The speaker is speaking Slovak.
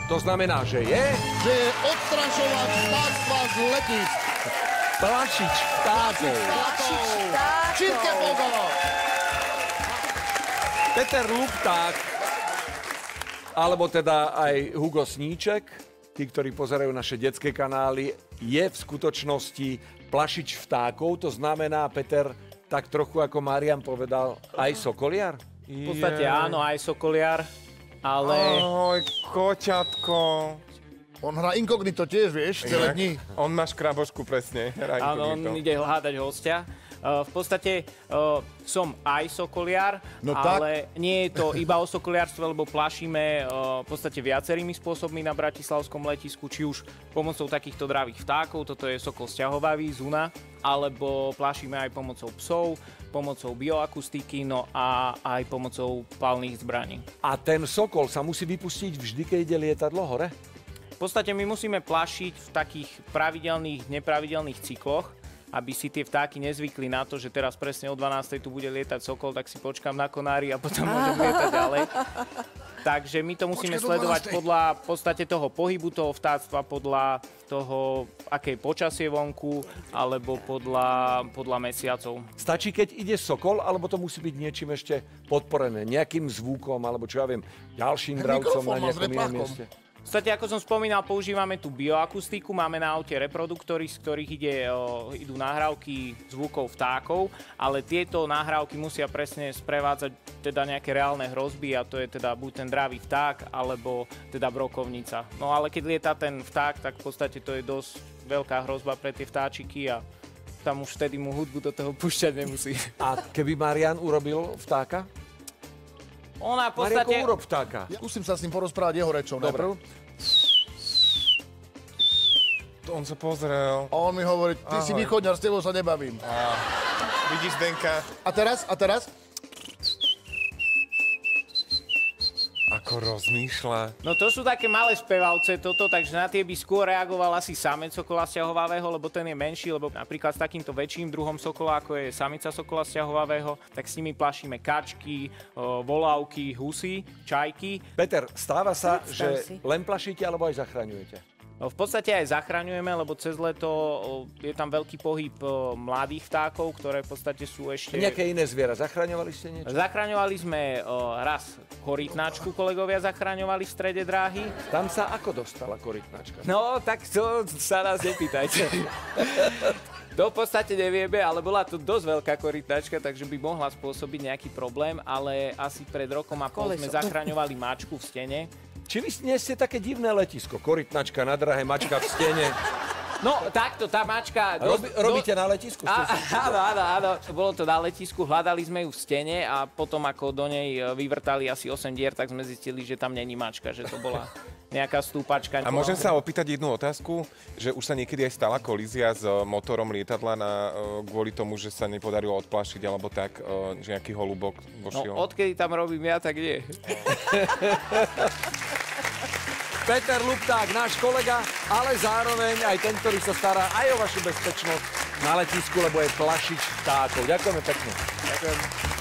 To znamená, že je... Že je odstrašovať vtáctva z letísk. Plašič vtákov. Čírke Polgovo. Peter Lupták, alebo teda aj Hugo Sníček, tí, ktorí pozerajú naše detské kanály, je v skutočnosti plašič vtákov. To znamená, Peter, tak trochu ako Marian povedal, aj sokoliar? V podstate áno, aj sokoliar, ale... Ahoj, koťatko. On hrá inkognito tiež, vieš, celé dni. On má škrabošku presne. Áno, on ide hľadať hostia. V podstate som aj sokoliar, No ale nie je to iba o sokoliarstve, lebo plašíme v podstate viacerými spôsobmi na bratislavskom letisku, či už pomocou takýchto dravých vtákov, toto je sokol sťahovavý, Zuna, alebo plašíme aj pomocou psov, pomocou bioakustiky, no a aj pomocou palných zbraní. A ten sokol sa musí vypustiť vždy, keď ide lietadlo hore? V podstate my musíme plašiť v takých pravidelných, nepravidelných cykloch, aby si tie vtáky nezvykli na to, že teraz presne o 12:00 tu bude lietať sokol, tak si počkám na konári a potom môžem lietať ďalej. Takže my to musíme sledovať podľa v podstate toho pohybu toho vtáctva, podľa toho, aké je počasie vonku, alebo podľa mesiacov. Stačí, keď ide sokol, alebo to musí byť niečím ešte podporené? Nejakým zvukom, alebo čo ja viem, ďalším dravcom na nejakom inom mieste? V podstate, ako som spomínal, používame tú bioakustiku, máme na aute reproduktory, z ktorých idú nahrávky zvukov vtákov, ale tieto nahrávky musia presne sprevádzať teda nejaké reálne hrozby, a to je teda buď ten dravý vták, alebo teda brokovnica. No ale keď lieta ten vták, tak v podstate to je dosť veľká hrozba pre tie vtáčiky a tam už vtedy mu hudbu do toho púšťať nemusí. A keby Marian urobil vtáka? Ona v podstate... Marianko, urob vtáka. Ja musím sa s ním porozprávať jeho rečou najprv. On sa pozrel. A on mi hovorí, ty si východňar, s tebou sa nebavím. Vidíš, Denka? A teraz? A teraz? Ako rozmýšľa. No to sú také malé spevavce toto, takže na tie by skôr reagoval asi samec sokola sťahovavého, lebo ten je menší, lebo napríklad s takýmto väčším druhom sokola, ako je samica sokola sťahovavého, tak s nimi plašíme kačky, volávky, husy, čajky. Peter, stáva sa, že len plašíte, alebo aj zachraňujete? No, v podstate aj zachraňujeme, lebo cez leto je tam veľký pohyb mladých vtákov, ktoré v podstate sú ešte... Nejaké iné zviera. Zachraňovali ste niečo? Zachraňovali sme raz korytnačku, kolegovia zachraňovali v strede dráhy. Tam sa ako dostala korytnačka? No, tak to sa nás nepýtajte. To v podstate nevieme, ale bola to dosť veľká korytnačka, takže by mohla spôsobiť nejaký problém, ale asi pred rokom a pol sme zachraňovali mačku v stene. Či vy nie ste také divné letisko? Korytnačka na drahe, mačka v stene. No, takto, tá mačka... Robíte na letisku? Áno. Bolo to na letisku, hľadali sme ju v stene a potom, ako do nej vyvrtali asi 8 dier, tak sme zistili, že tam není mačka, že to bola nejaká stúpačka. A môžem sa opýtať jednu otázku, že už sa niekedy aj stala kolízia s motorom lietadla kvôli tomu, že sa nepodarilo odplášiť, alebo tak, že nejaký holubok vošiel? No, odkedy tam robím ja, tak nie. Peter Lupták, náš kolega, ale zároveň aj ten, ktorý sa stará aj o vašu bezpečnosť na letisku, lebo je plašič vtákov. Ďakujeme pekne. Ďakujem.